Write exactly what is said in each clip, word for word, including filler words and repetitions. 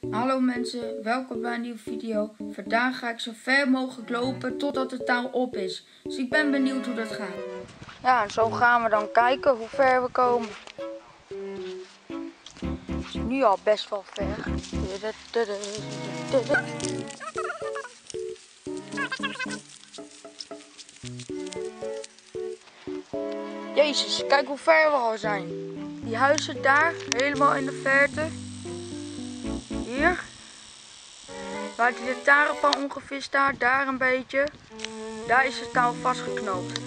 Hallo mensen, welkom bij een nieuwe video. Vandaag ga ik zo ver mogelijk lopen totdat de touw op is. Dus ik ben benieuwd hoe dat gaat. Ja, en zo gaan we dan kijken hoe ver we komen. Het is nu al best wel ver. Jezus, kijk hoe ver we al zijn. Die huizen daar, helemaal in de verte. Hier, waar die de tarenpan ongeveer staat, daar een beetje. Daar is de touw vastgeknoopt.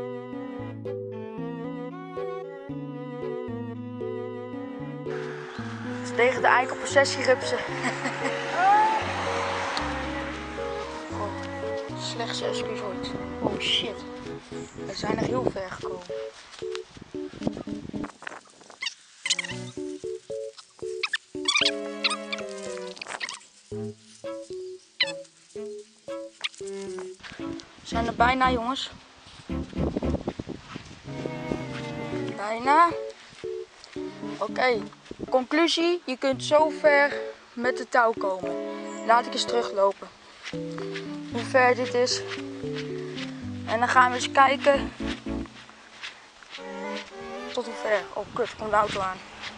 Het is tegen de eikelpossessierupsen. God, slechtste excuus ooit. Oh shit, we zijn er heel ver gekomen. We zijn er bijna, jongens. Bijna. Oké, okay. Conclusie. Je kunt zo ver met de touw komen. Laat ik eens teruglopen. Hoe ver dit is. En dan gaan we eens kijken. Tot hoe ver. Oh kut, komt de auto aan.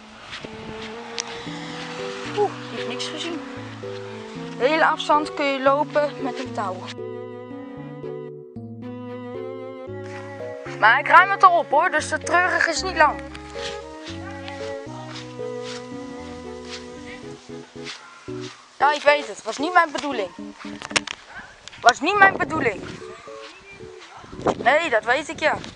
Oeh, die heeft niks gezien. De hele afstand kun je lopen met een touw. Maar ik ruim het al op hoor, dus de treurig is niet lang. Ja, ik weet het. Was niet mijn bedoeling. Was niet mijn bedoeling. Nee, dat weet ik ja.